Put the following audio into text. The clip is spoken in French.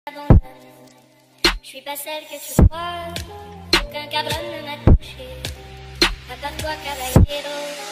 Je suis pas celle que tu crois, aucun cabron ne m'a touché, à part toi, caballero.